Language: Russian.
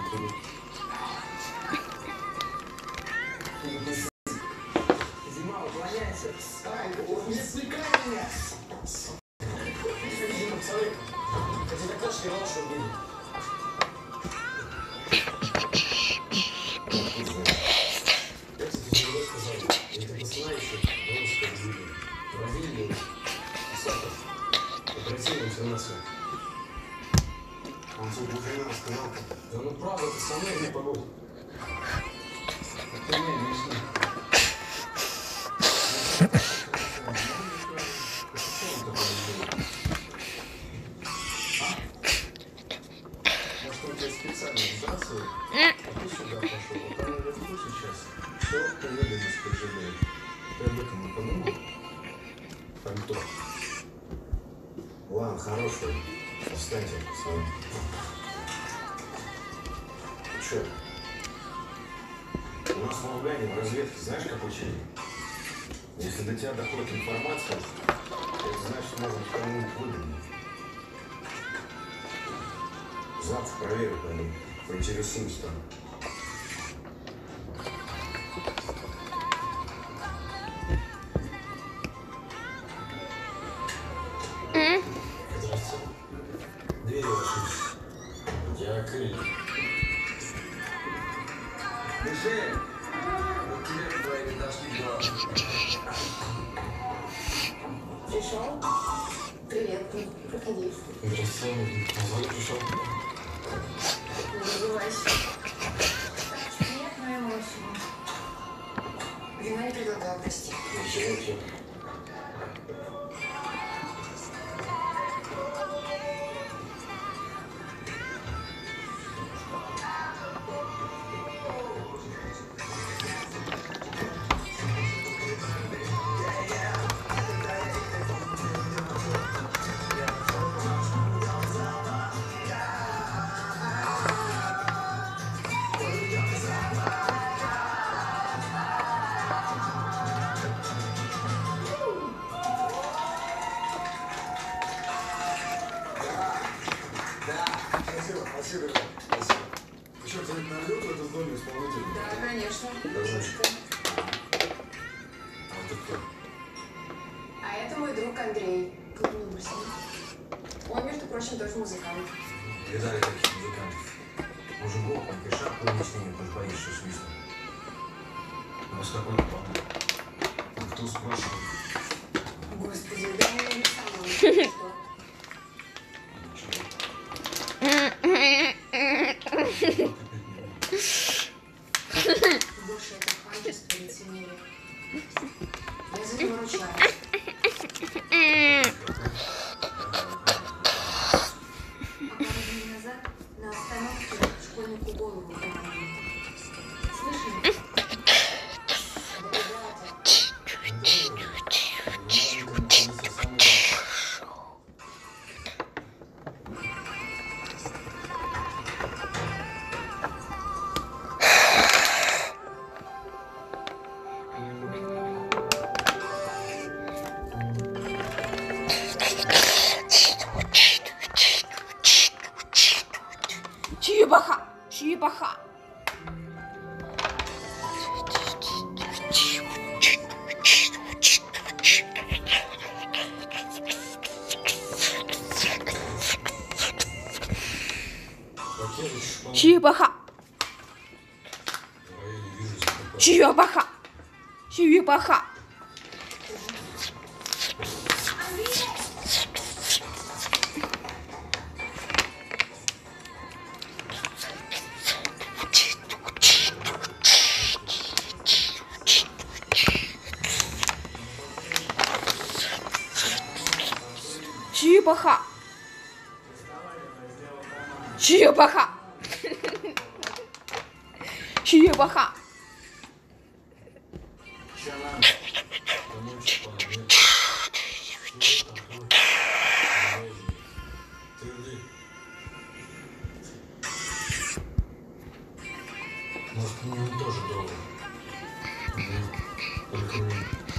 Зима уклоняется. Не отвлекай меня. Это так точно не лучше будет. Я, кстати, тебе сказал, это посылающий русское люди. Бразилия, Сахар. Оперативную информацию. Он тут нахрена рассказал. Да ну правда, ты со мной не погодь. Это не объясни. Может, он тебя специально сбрасывает? А ты сюда пошел. Вот там наверху сейчас. Все поведомость КГБ. Ты об этом не подумал? Пальто. Ладно, хороший. Встаньте, пацаны. Ты чё? У нас в Лугане в разведке знаешь, как учили? Если до тебя доходит информация, это значит, можно кому-нибудь выдумать. Завтра проверю, пойду. Поинтересуюсь там. Здравствуйте. Двери ложись. Дякую. Мишель, вот тебе твои дошли глаза. Пришел? Привет, проходи. Здравствуйте. Позволь, пришел. Не забывайся. Нет, моя очень. Вина не предлагал, прости. Ничего. Спасибо. Ты что, кто-нибудь найдет в этом доме исполнителя? Да, конечно. Да, значит. А это кто? А это мой друг Андрей. Клуб номер 7. Он, между прочим, тоже музыкант. Видали таких музыкантов? Мужиков, он и шапку не снимет, потому что боишься свистнуть. У вас какой-то план? А кто спрашивает? Господи, да я не сама. Что? Больше это ханжество и лицемерие. Я за него ручаюсь. Пару дней назад на остановке школьнику голову ударили. Слышали? Чебаха! Чебаха! Чебаха! Чебаха! Чебаха! Чебаха! Чебаха! Чебаха! Может, мне он тоже долго. Только